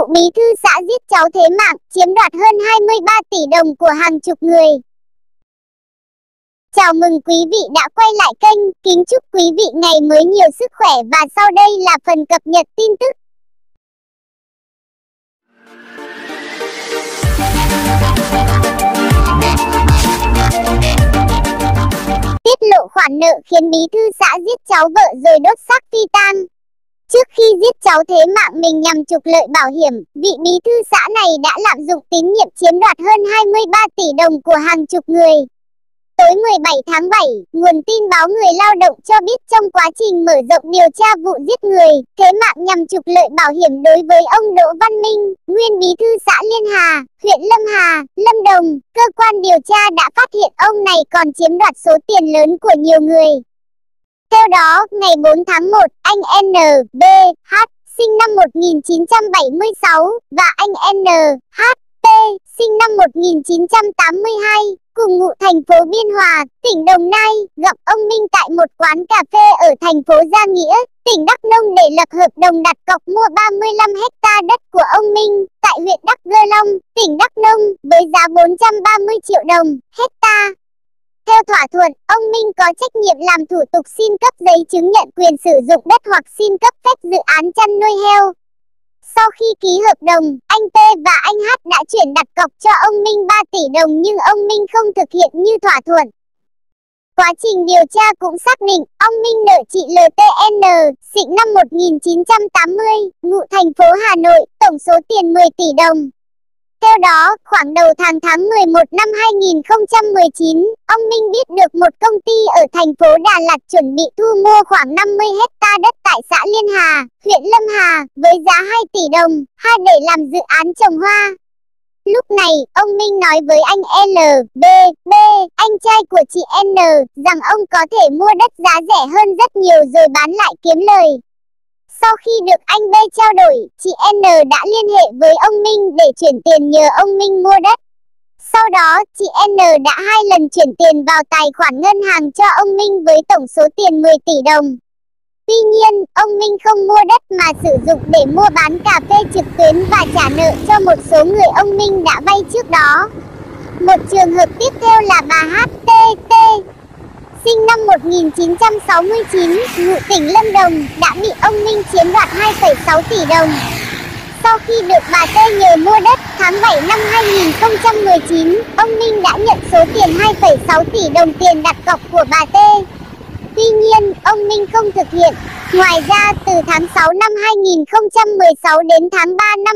Vụ bí thư xã giết cháu thế mạng, chiếm đoạt hơn 23 tỷ đồng của hàng chục người. Chào mừng quý vị đã quay lại kênh, kính chúc quý vị ngày mới nhiều sức khỏe và sau đây là phần cập nhật tin tức. Tiết lộ khoản nợ khiến bí thư xã giết cháu vợ rồi đốt xác phi tang. Trước khi giết cháu thế mạng mình nhằm trục lợi bảo hiểm, vị bí thư xã này đã lạm dụng tín nhiệm chiếm đoạt hơn 23 tỷ đồng của hàng chục người. Tối 17 tháng 7, nguồn tin báo Người Lao động cho biết trong quá trình mở rộng điều tra vụ giết người, thế mạng nhằm trục lợi bảo hiểm đối với ông Đỗ Văn Minh, nguyên bí thư xã Liên Hà, huyện Lâm Hà, Lâm Đồng, cơ quan điều tra đã phát hiện ông này còn chiếm đoạt số tiền lớn của nhiều người. Theo đó, ngày 4 tháng 1, anh N.B.H. sinh năm 1976 và anh N.H.T. sinh năm 1982, cùng ngụ thành phố Biên Hòa, tỉnh Đồng Nai, gặp ông Minh tại một quán cà phê ở thành phố Gia Nghĩa, tỉnh Đắk Nông để lập hợp đồng đặt cọc mua 35 ha đất của ông Minh tại huyện Đắk Gơ Long, tỉnh Đắk Nông với giá 430 triệu đồng hecta. Theo thỏa thuận, ông Minh có trách nhiệm làm thủ tục xin cấp giấy chứng nhận quyền sử dụng đất hoặc xin cấp phép dự án chăn nuôi heo. Sau khi ký hợp đồng, anh T và anh H đã chuyển đặt cọc cho ông Minh 3 tỷ đồng nhưng ông Minh không thực hiện như thỏa thuận. Quá trình điều tra cũng xác định, ông Minh nợ chị LTN, sinh năm 1980, ngụ thành phố Hà Nội, tổng số tiền 10 tỷ đồng. Theo đó, khoảng đầu tháng 11 năm 2019, ông Minh biết được một công ty ở thành phố Đà Lạt chuẩn bị thu mua khoảng 50 ha đất tại xã Liên Hà, huyện Lâm Hà, với giá 2 tỷ đồng, để làm dự án trồng hoa. Lúc này, ông Minh nói với anh LBB, anh trai của chị N, rằng ông có thể mua đất giá rẻ hơn rất nhiều rồi bán lại kiếm lời. Sau khi được anh B trao đổi, chị N đã liên hệ với ông Minh để chuyển tiền nhờ ông Minh mua đất. Sau đó, chị N đã 2 lần chuyển tiền vào tài khoản ngân hàng cho ông Minh với tổng số tiền 10 tỷ đồng. Tuy nhiên, ông Minh không mua đất mà sử dụng để mua bán cà phê trực tuyến và trả nợ cho một số người ông Minh đã vay trước đó. Một trường hợp tiếp theo là bà HTT, sinh năm 1969, ngụ tỉnh Lâm Đồng, đã bị ông Minh chiếm đoạt 2,6 tỷ đồng. Sau khi được bà T nhờ mua đất, tháng 7 năm 2019, ông Minh đã nhận số tiền 2,6 tỷ đồng tiền đặt cọc của bà T. Tuy nhiên, ông Minh không thực hiện. Ngoài ra, từ tháng 6 năm 2016 đến tháng 3 năm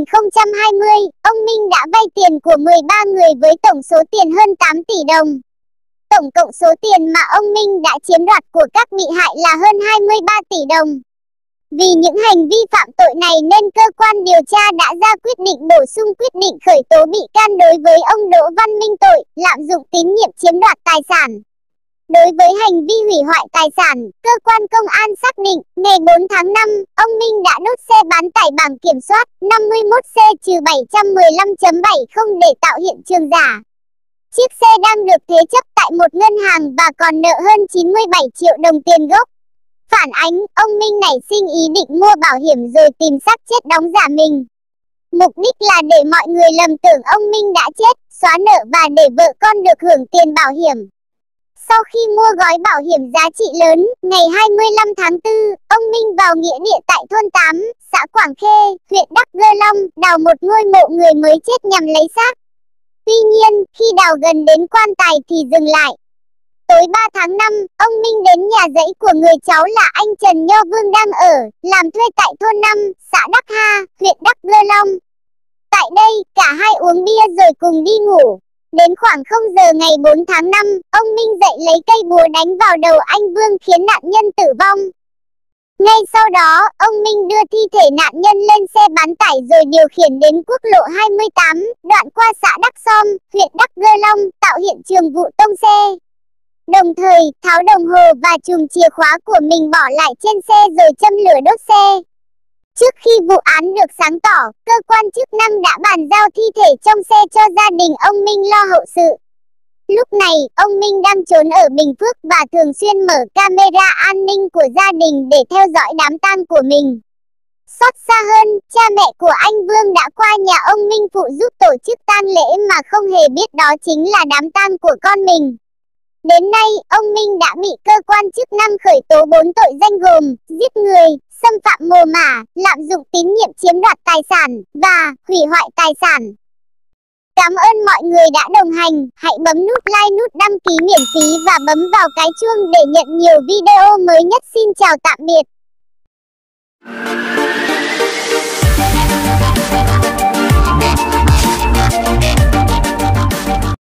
2020, ông Minh đã vay tiền của 13 người với tổng số tiền hơn 8 tỷ đồng. Tổng cộng số tiền mà ông Minh đã chiếm đoạt của các bị hại là hơn 23 tỷ đồng. Vì những hành vi phạm tội này nên cơ quan điều tra đã ra quyết định bổ sung quyết định khởi tố bị can đối với ông Đỗ Văn Minh tội lạm dụng tín nhiệm chiếm đoạt tài sản. Đối với hành vi hủy hoại tài sản, cơ quan công an xác định, ngày 4 tháng 5, ông Minh đã đốt xe bán tải bằng kiểm soát 51C-715.70 để tạo hiện trường giả. Chiếc xe đang được thế chấp tại một ngân hàng và còn nợ hơn 97 triệu đồng tiền gốc. Phản ánh, ông Minh nảy sinh ý định mua bảo hiểm rồi tìm xác chết đóng giả mình. Mục đích là để mọi người lầm tưởng ông Minh đã chết, xóa nợ và để vợ con được hưởng tiền bảo hiểm. Sau khi mua gói bảo hiểm giá trị lớn, ngày 25 tháng 4, ông Minh vào nghĩa địa tại thôn 8, xã Quảng Khê, huyện Đắk Gơ Long, đào một ngôi mộ người mới chết nhằm lấy xác. Tuy nhiên, khi đào gần đến quan tài thì dừng lại. Tối 3 tháng 5, ông Minh đến nhà rẫy của người cháu là anh Trần Nho Vương đang ở, làm thuê tại thôn 5, xã Đắk Ha, huyện Đắk Gơ Long. Tại đây, cả hai uống bia rồi cùng đi ngủ. Đến khoảng 0 giờ ngày 4 tháng 5, ông Minh dậy lấy cây búa đánh vào đầu anh Vương khiến nạn nhân tử vong. Ngay sau đó, ông Minh đưa thi thể nạn nhân lên xe bán tải rồi điều khiển đến quốc lộ 28, đoạn qua xã Đắk Som, huyện Đắk Gơ Long, tạo hiện trường vụ tông xe. Đồng thời, tháo đồng hồ và chùm chìa khóa của mình bỏ lại trên xe rồi châm lửa đốt xe. Trước khi vụ án được sáng tỏ, cơ quan chức năng đã bàn giao thi thể trong xe cho gia đình ông Minh lo hậu sự. Lúc này, ông Minh đang trốn ở Bình Phước và thường xuyên mở camera an ninh của gia đình để theo dõi đám tang của mình. Xót xa hơn, cha mẹ của anh Vương đã qua nhà ông Minh phụ giúp tổ chức tang lễ mà không hề biết đó chính là đám tang của con mình. Đến nay, ông Minh đã bị cơ quan chức năng khởi tố 4 tội danh gồm giết người, xâm phạm mồ mả, lạm dụng tín nhiệm chiếm đoạt tài sản và hủy hoại tài sản. Cảm ơn mọi người đã đồng hành, hãy bấm nút like, nút đăng ký miễn phí và bấm vào cái chuông để nhận nhiều video mới nhất. Xin chào tạm biệt.